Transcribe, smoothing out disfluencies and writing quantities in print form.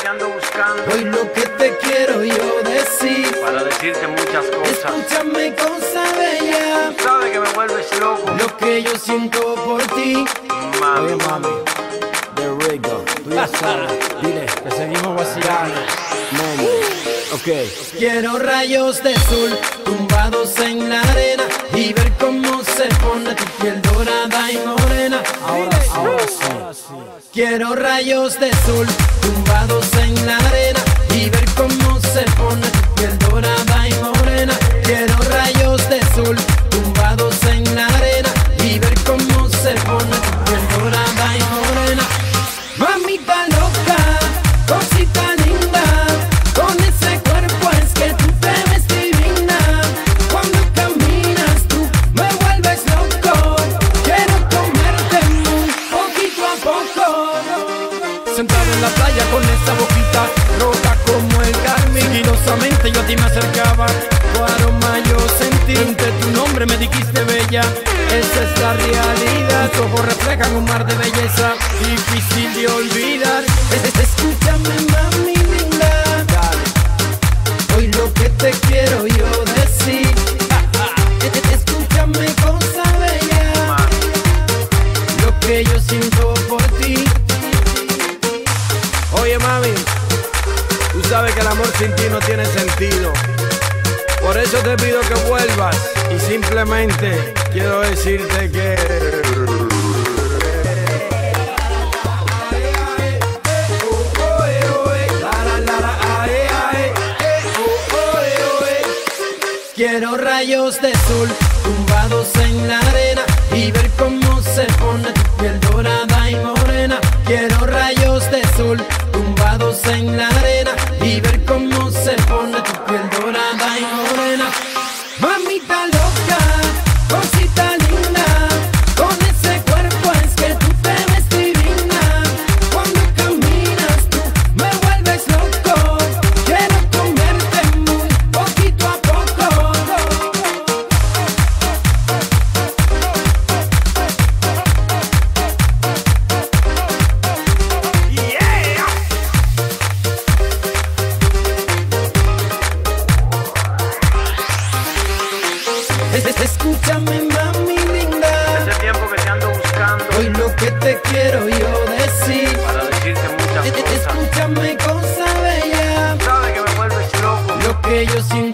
que ando buscando. Hoy lo que te quiero yo decir, para decirte muchas cosas. Escúchame, cosa bella. Tú sabes que me vuelves loco. Lo que yo siento por ti. Mami. Oye, mami, de Rico, tú ya sabes. Dile que seguimos vacilando. Mami, ok. Quiero rayos de sol tumbados en la arena y ver cómo se pone tu piel dorada y morena. Ahora sí. Quiero rayos de sol tumbados en la arena y ver cómo se pone tu piel dorada y morena. Quiero rayos de sol tumbados en la arena y ver cómo se pone tu piel dorada y morena. Mamita loca, cosita linda, con ese cuerpo es que tú te ves divina. Cuando caminas tú me vuelves loco, quiero comerte muy poquito a poco. Sentado en la playa con esa boquita roja como el carmín, sigilosamente yo a ti me acercaba, tu aroma yo sentí, entre tu nombre me dijiste bella, esa es la realidad. Tus ojos reflejan un mar de belleza, difícil de olvidar. Escúchame, mami linda, hoy lo que te quiero yo decir. Escúchame, cosa bella, lo que yo siento por ti. Oye, mami, tú sabes que el amor sin ti no tiene sentido. Por eso te pido que vuelvas y simplemente quiero decirte que quiero rayos de sol tumbados en la arena y ver cómo se pone tu piel dorada y morena. Quiero rayos de sol tumbados en la arena y ver cómo se pone tu piel dorada y morena. Mamita loca, cosita linda, con ese cuerpo es que tú te ves divina. Cuando caminas tú me vuelves loco, quiero comerte muy poquito a poco. Escúchame, mami linda, Hace tiempo que te ando buscando. hoy lo que te quiero yo decir. Para decirte muchas cosas. Escúchame, cosa bella, Tú sabes que me vuelves loco. lo que yo siento